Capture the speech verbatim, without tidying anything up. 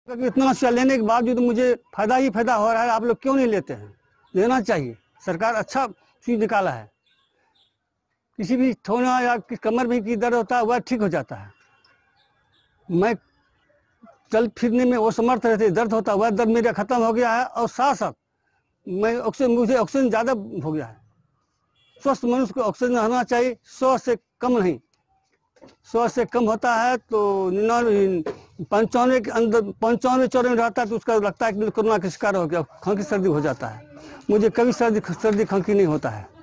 इतना नशा लेने के बावजूद मुझे फायदा ही फायदा हो रहा है, आप लोग क्यों नहीं लेते हैं? लेना चाहिए। सरकार अच्छा चीज निकाला है। किसी भी थोड़ा या कमर में की दर्द होता है वह ठीक हो जाता है। मैं चल फिरने में वो समर्थ रहते, दर्द होता है वह दर्द मेरा खत्म हो गया है। और साथ साथ मैं ऑक्सीजन मुझे ऑक्सीजन ज़्यादा हो गया है। स्वस्थ मनुष्य को ऑक्सीजन रहना चाहिए, सौ से कम नहीं। सौ से कम होता है तो निन्यानवे पंचानवे के अंदर पंचानवे चौरानवे रहता है तो उसका लगता है कि कोरोना का शिकार हो गया, खांसी सर्दी हो जाता है। मुझे कभी सर्दी सर्दी खांसी नहीं होता है।